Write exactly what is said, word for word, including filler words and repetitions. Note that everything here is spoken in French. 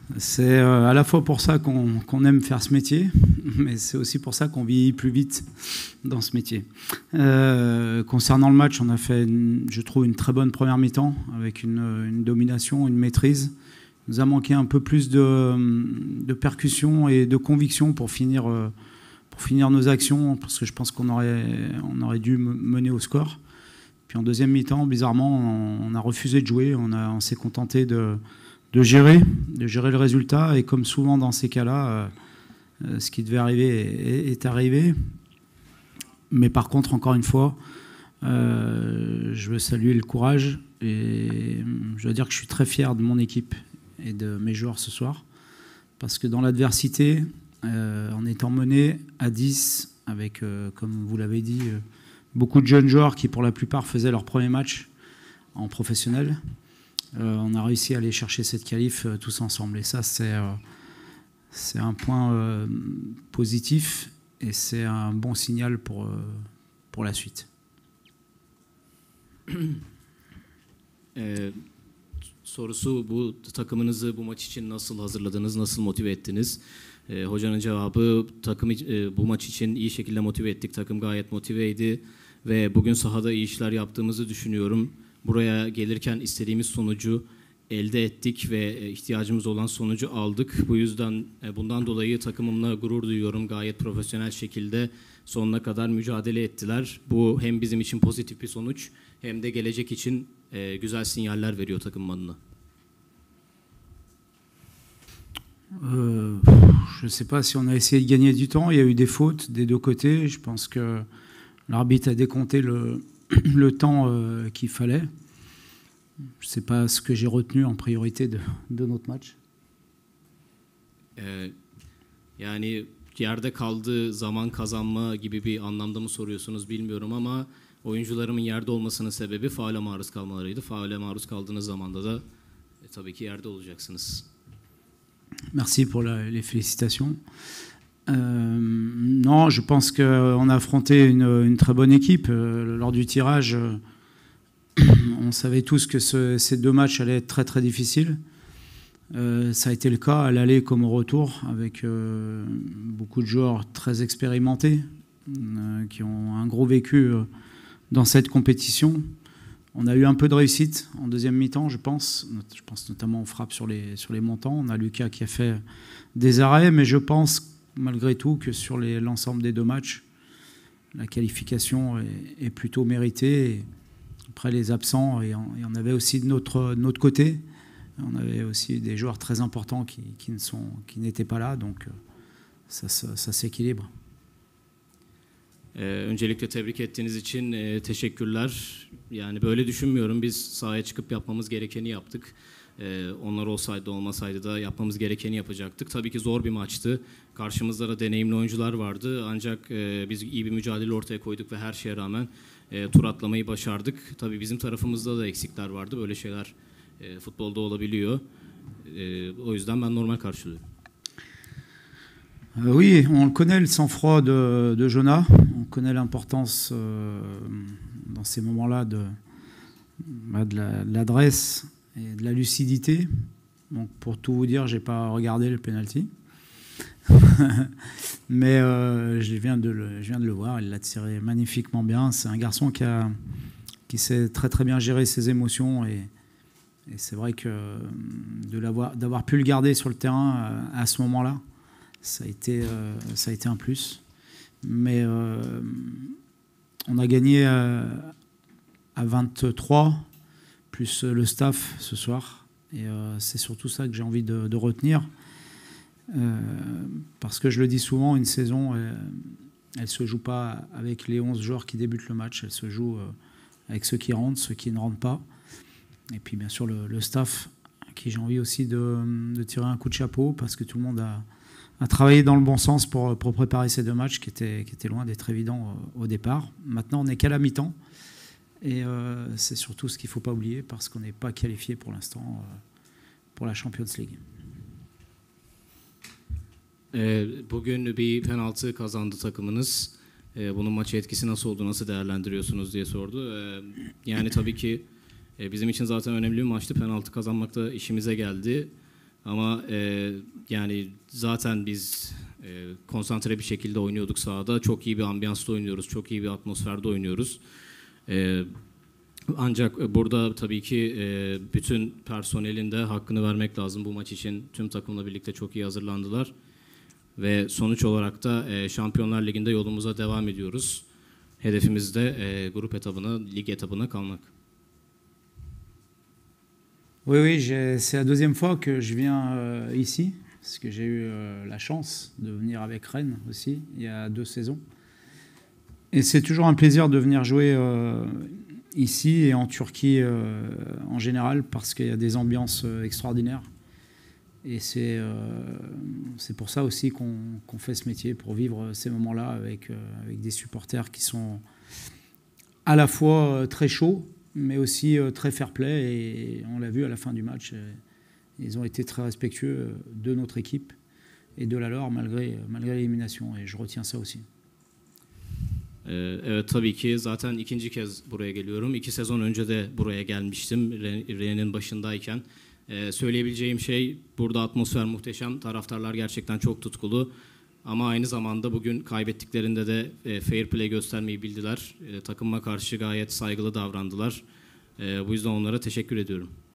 C'est à la fois pour ça qu'on qu'on aime faire ce métier, mais c'est aussi pour ça qu'on vieillit plus vite dans ce métier. Euh, concernant le match, on a fait, une, je trouve, une très bonne première mi-temps, avec une, une domination, une maîtrise. Il nous a manqué un peu plus de, de percussion et de conviction pour finir, pour finir nos actions, parce que je pense qu'on aurait, on aurait dû mener au score. Puis en deuxième mi-temps, bizarrement, on, on a refusé de jouer, on, a, on s'est contenté de... de gérer, de gérer le résultat. Et comme souvent dans ces cas-là, euh, ce qui devait arriver est, est arrivé. Mais par contre, encore une fois, euh, je veux saluer le courage. Et je dois dire que je suis très fier de mon équipe et de mes joueurs ce soir. Parce que dans l'adversité, euh, en étant mené à dix, avec, euh, comme vous l'avez dit, euh, beaucoup de jeunes joueurs qui, pour la plupart, faisaient leur premier match en professionnel, Euh, on a réussi à aller chercher cette qualif euh, tous ensemble. Et ça, c'est euh, c'est un point euh, positif et c'est un bon signal pour, euh, pour la suite. Ee, sorusu bu takımınızı bu maç için nasıl hazırladınız, nasıl motive ettiniz? Ee, hocanın cevabı takım e, bu maç için iyi şekilde motive ettik. Takım gayet motiveydi ve bugün sahada iyi işler yaptığımızı düşünüyorum. Buraya gelirken istediğimiz sonucu elde ettik ve ihtiyacımız olan sonucu aldık. Bu yüzden bundan dolayı takımımla gurur duyuyorum. Gayet profesyonel şekilde sonuna kadar mücadele ettiler. Bu hem bizim için pozitif bir sonuç hem de gelecek için güzel sinyaller veriyor takım adına. Euh, je ne sais pas si on a essayé de gagner du temps. Il y a eu des fautes des deux côtés. Je pense que l'arbitre a décompté le le temps euh, qu'il fallait. Ce n'est pas ce que j'ai retenu en priorité de, de notre match. Ee, yani yerde kaldığı zaman kazanma gibi bir anlamda mı soruyorsunuz bilmiyorum ama oyuncularımın yerde olmasının sebebi faule maruz kalmalarıydı. Faule maruz kaldığınız zamanda da e, tabii ki yerde olacaksınız. Merci pour la, les félicitations. Euh, non, je pense qu'on a affronté une, une très bonne équipe. Euh, lors du tirage, euh, on savait tous que ce, ces deux matchs allaient être très très difficiles. Euh, ça a été le cas à l'aller comme au retour, avec euh, beaucoup de joueurs très expérimentés, euh, qui ont un gros vécu euh, dans cette compétition. On a eu un peu de réussite en deuxième mi-temps, je pense. Je pense notamment aux frappes sur les, sur les montants. On a Lucas qui a fait des arrêts, mais je pense malgré tout que sur les, l'ensemble des deux matchs, la qualification est, est plutôt méritée. Et après les absents, et on, et on avait aussi de notre, de notre côté, on avait aussi des joueurs très importants qui, qui, ne sont, qui n'étaient pas là, donc ça, ça, ça s'équilibre. Ee, öncelikle tebrik ettiğiniz için e, teşekkürler. Yani böyle düşünmüyorum. Biz sahaya çıkıp yapmamız gerekeni yaptık. Ee, onlar olsaydı olmasaydı da yapmamız gerekeni yapacaktık. Tabii ki zor bir maçtı. Karşımızda da deneyimli oyuncular vardı. Ancak e, biz iyi bir mücadele ortaya koyduk ve her şeye rağmen e, tur atlamayı başardık. Tabii bizim tarafımızda da eksikler vardı. Böyle şeyler e, futbolda olabiliyor. E, o yüzden ben normal karşılıyorum. Euh, oui, on connaît le sang-froid de, de Jonas. On connaît l'importance euh, dans ces moments-là de, bah, de, la, de l'adresse et de la lucidité. Donc, pour tout vous dire, j'ai pas regardé le penalty, mais euh, je viens de le, je viens de le voir. Il l'a tiré magnifiquement bien. C'est un garçon qui a, qui sait très très bien gérer ses émotions et, et c'est vrai que de l'avoir, d'avoir pu le garder sur le terrain à, à ce moment-là, ça a été, euh, ça a été un plus. Mais euh, on a gagné à, à vingt-trois plus le staff ce soir. Et euh, c'est surtout ça que j'ai envie de, de retenir. Euh, parce que je le dis souvent, une saison, elle ne se joue pas avec les onze joueurs qui débutent le match. Elle se joue euh, avec ceux qui rentrent, ceux qui ne rentrent pas. Et puis bien sûr le, le staff, à qui j'ai envie aussi de, de tirer un coup de chapeau, parce que tout le monde a, a travaillé dans le bon sens pour, pour préparer ces deux matchs qui étaient, qui étaient loin d'être évidents au, au départ. Maintenant, on n'est qu'à la mi-temps. Et euh, c'est surtout ce qu'il ne faut pas oublier, parce qu'on n'est pas qualifié pour l'instant euh, pour la Champions League. Ee, bugün bir penaltı kazandı takımınız. Ee, bunun maçı etkisi nasıl oldu, nasıl değerlendiriyorsunuz diye sordu. Ee, yani tabii ki e, bizim için zaten önemli bir maçtı. Penaltı kazanmak da işimize geldi. Ama e, yani zaten biz e, konsantre bir şekilde oynuyorduk sahada. Çok iyi bir ambiyansta oynuyoruz, çok iyi bir atmosferde oynuyoruz. E, ancak burada tabii ki e, bütün personelin de hakkını vermek lazım. Bu maç için tüm takımla birlikte çok iyi hazırlandılar. Ve sonuç olarak da e, Şampiyonlar Ligi'nde yolumuza devam ediyoruz. Hedefimiz de e, grup etabına, lig etabına kalmak. Oui, oui, c'est la deuxième fois que je viens euh, ici, parce que j'ai eu euh, la chance de venir avec Rennes aussi, il y a deux saisons. Et c'est toujours un plaisir de venir jouer euh, ici et en Turquie euh, en général, parce qu'il y a des ambiances euh, extraordinaires. Et c'est euh, c'est pour ça aussi qu'on qu'on fait ce métier, pour vivre ces moments-là avec, euh, avec des supporters qui sont à la fois euh, très chauds, mais aussi euh, très fair-play, et on l'a vu à la fin du match, euh, ils ont été très respectueux de notre équipe et de la leur malgré, malgré l'élimination, et je retiens ça aussi. Ee, Evet, tabii ki zaten ikinci kez buraya geliyorum. İki sezon önce de buraya gelmiştim Rennes'in başındayken. Ee, söyleyebileceğim şey, burada atmosfer muhteşem, taraftarlar gerçekten çok tutkulu. Ama aynı zamanda bugün kaybettiklerinde de e, fair play göstermeyi bildiler. E, takıma karşı gayet saygılı davrandılar. E, bu yüzden onlara teşekkür ediyorum.